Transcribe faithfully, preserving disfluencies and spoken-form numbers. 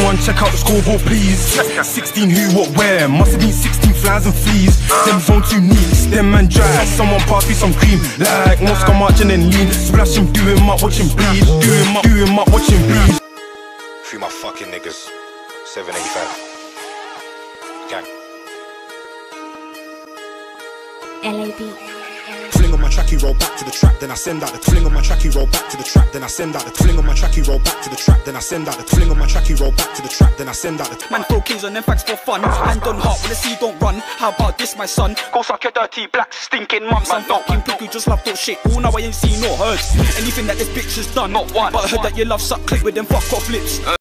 Anyone check out the scoreboard please. Sixteen who, what, where? Must have been sixteen flies and fleas. Them zone two neats, them man dry. Someone pass me some cream, like Moscow marching and lean. Splash him, do him up, watch him bleed. Do him up, do him up, watch him bleed. Free my fucking niggas. seven eighty-five. Gang. L A B. Fling on my tracky, roll back to the trap, then I send out the fling on my tracky, roll back to the trap, then I send out the fling on my tracky, roll back to the trap, then I send out the fling on my tracky, roll back to the trap, then I send out the man throw kings on them facts for fun. Man done heart when the sea don't run. How about this, my son? Go suck your dirty black stinking mum. Some fucking prick who just love talk shit. All now I ain't seen nor heard anything that this bitch has done. Not one. But I heard that you love suck click with them fuck off lips.